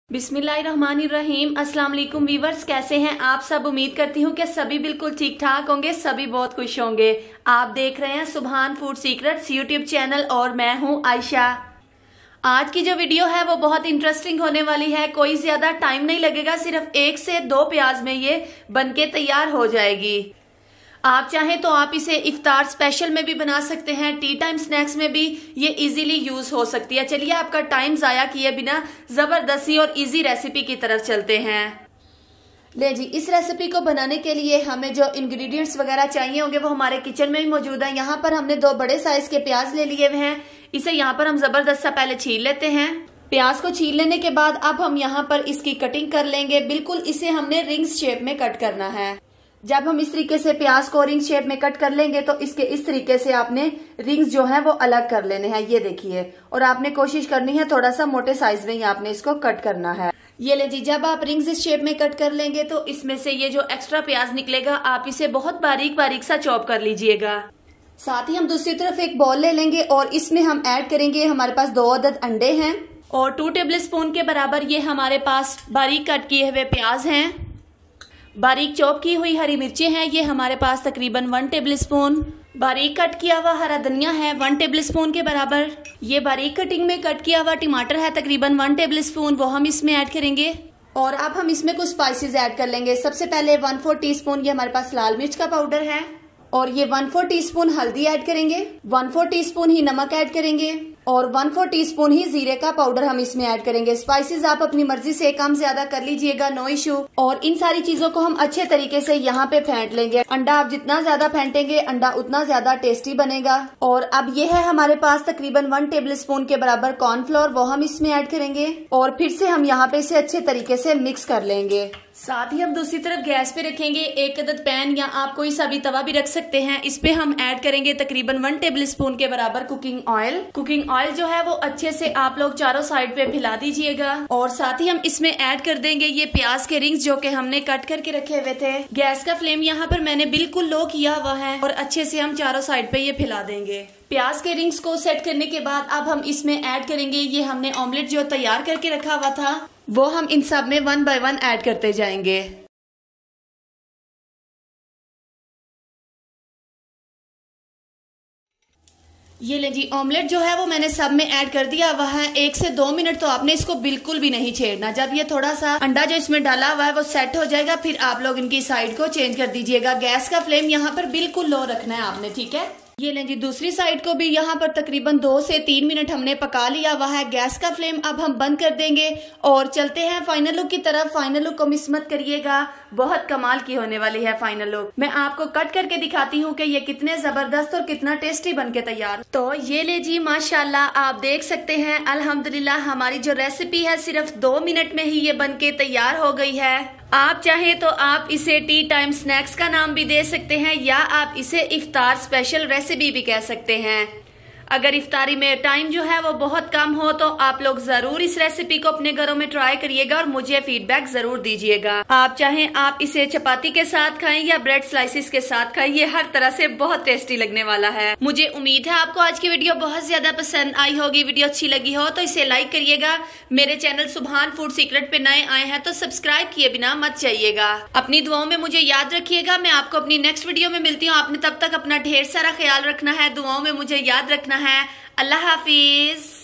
बिस्मिल्लाहिर्रहमानिर्रहीम। अस्सलाम वालेकुम वीवर्स, कैसे हैं आप सब। उम्मीद करती हूँ कि सभी बिल्कुल ठीक ठाक होंगे, सभी बहुत खुश होंगे। आप देख रहे हैं सुभान फूड सीक्रेट्स यूट्यूब चैनल और मैं हूँ आयशा। आज की जो वीडियो है वो बहुत इंटरेस्टिंग होने वाली है। कोई ज्यादा टाइम नहीं लगेगा, सिर्फ 1 से 2 प्याज में ये बनके तैयार हो जाएगी। आप चाहें तो आप इसे इफ्तार स्पेशल में भी बना सकते हैं, टी टाइम स्नैक्स में भी ये इजीली यूज हो सकती है। चलिए आपका टाइम जाया किए बिना जबरदस्ती और इजी रेसिपी की तरफ चलते हैं। ले जी, इस रेसिपी को बनाने के लिए हमें जो इंग्रेडिएंट्स वगैरह चाहिए होंगे वो हमारे किचन में ही मौजूद है। यहाँ पर हमने 2 बड़े साइज के प्याज ले लिए हुए हैं। इसे यहाँ पर हम जबरदस्त सा पहले छील लेते हैं। प्याज को छील लेने के बाद अब हम यहाँ पर इसकी कटिंग कर लेंगे। बिल्कुल इसे हमने रिंग्स शेप में कट करना है। जब हम इस तरीके से प्याज को रिंग शेप में कट कर लेंगे तो इसके इस तरीके से आपने रिंग्स जो है वो अलग कर लेने हैं, ये देखिए। और आपने कोशिश करनी है थोड़ा सा मोटे साइज में ही आपने इसको कट करना है। ये ले जी, जब आप रिंग्स इस शेप में कट कर लेंगे तो इसमें से ये जो एक्स्ट्रा प्याज निकलेगा आप इसे बहुत बारीक बारीक सा चॉप कर लीजिएगा। साथ ही हम दूसरी तरफ एक बॉल ले लेंगे और इसमें हम ऐड करेंगे, हमारे पास 2 अदद अंडे हैं और 2 टेबल स्पून के बराबर ये हमारे पास बारीक कट किए हुए प्याज हैं। बारीक चॉप की हुई हरी मिर्चें हैं, ये हमारे पास तकरीबन 1 टेबल स्पून। बारीक कट किया हुआ हरा धनिया है 1 टेबल स्पून के बराबर। ये बारीक कटिंग में कट किया हुआ टमाटर है तकरीबन 1 टेबल स्पून, वो हम इसमें ऐड करेंगे। और अब हम इसमें कुछ स्पाइसेस ऐड कर लेंगे। सबसे पहले 1/4 टीस्पून ये हमारे पास लाल मिर्च का पाउडर है और ये 1/4 टीस्पून हल्दी ऐड करेंगे, 1/4 टीस्पून ही नमक ऐड करेंगे और 1/4 टीस्पून ही जीरे का पाउडर हम इसमें ऐड करेंगे। स्पाइसेस आप अपनी मर्जी से कम ज्यादा कर लीजिएगा, नो इशू। और इन सारी चीजों को हम अच्छे तरीके से यहाँ पे फेंट लेंगे। अंडा आप जितना ज्यादा फेंटेंगे अंडा उतना ज्यादा टेस्टी बनेगा। और अब ये है हमारे पास तकरीबन 1 टेबल स्पून के बराबर कॉर्नफ्लोर, वो हम इसमें ऐड करेंगे और फिर से हम यहाँ पे इसे अच्छे तरीके से मिक्स कर लेंगे। साथ ही हम दूसरी तरफ गैस पे रखेंगे 1 अदद पैन या आप कोई सा भी तवा भी रख सकते हैं। इस पे हम ऐड करेंगे तकरीबन 1 टेबल स्पून के बराबर कुकिंग ऑयल। कुकिंग ऑयल जो है वो अच्छे से आप लोग चारों साइड पे फैला दीजिएगा। और साथ ही हम इसमें ऐड कर देंगे ये प्याज के रिंग्स जो कि हमने कट करके रखे हुए थे। गैस का फ्लेम यहाँ पर मैंने बिल्कुल लो किया हुआ है और अच्छे से हम चारों साइड पे ये फैला देंगे। प्याज के रिंग्स को सेट करने के बाद अब हम इसमें ऐड करेंगे ये हमने ऑमलेट जो तैयार करके रखा हुआ था, वो हम इन सब में 1 बाय 1 ऐड करते जाएंगे। ये ले जी, ऑमलेट जो है वो मैंने सब में ऐड कर दिया हुआ है। 1 से 2 मिनट तो आपने इसको बिल्कुल भी नहीं छेड़ना। जब ये थोड़ा सा अंडा जो इसमें डाला हुआ है वो सेट हो जाएगा फिर आप लोग इनकी साइड को चेंज कर दीजिएगा। गैस का फ्लेम यहाँ पर बिल्कुल लो रखना है आपने, ठीक है। ये लें जी, दूसरी साइड को भी यहाँ पर तकरीबन 2 से 3 मिनट हमने पका लिया हुआ है। गैस का फ्लेम अब हम बंद कर देंगे और चलते हैं फाइनल लुक की तरफ। फाइनल लुक को मिस मत करिएगा, बहुत कमाल की होने वाली है फाइनल लुक। मैं आपको कट करके दिखाती हूँ कि ये कितने जबरदस्त और कितना टेस्टी बनके तैयार। तो ये ले जी, माशाल्लाह आप देख सकते हैं अल्हम्दुलिल्लाह हमारी जो रेसिपी है सिर्फ 2 मिनट में ही ये बनके तैयार हो गई है। आप चाहें तो आप इसे टी टाइम स्नैक्स का नाम भी दे सकते हैं या आप इसे इफ्तार स्पेशल रेसिपी भी कह सकते हैं। अगर इफ्तारी में टाइम जो है वो बहुत कम हो तो आप लोग जरूर इस रेसिपी को अपने घरों में ट्राई करिएगा और मुझे फीडबैक जरूर दीजिएगा। आप चाहें आप इसे चपाती के साथ खाएं या ब्रेड स्लाइसिस के साथ खाएं, ये हर तरह से बहुत टेस्टी लगने वाला है। मुझे उम्मीद है आपको आज की वीडियो बहुत ज्यादा पसंद आई होगी। वीडियो अच्छी लगी हो तो इसे लाइक करिएगा। मेरे चैनल सुभान फूड सीक्रेट पे नए आए हैं तो सब्सक्राइब किए बिना मत जाइएगा। अपनी दुआओं में मुझे याद रखिएगा। मैं आपको अपनी नेक्स्ट वीडियो में मिलती हूँ। आपने तब तक अपना ढेर सारा ख्याल रखना है, दुआओं में मुझे याद रखना है। अल्लाह हाफिज।